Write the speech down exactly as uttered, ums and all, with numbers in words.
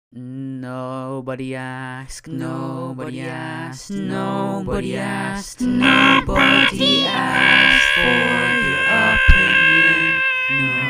Nobody asked, nobody asked, nobody asked, nobody asked for your opinion. No.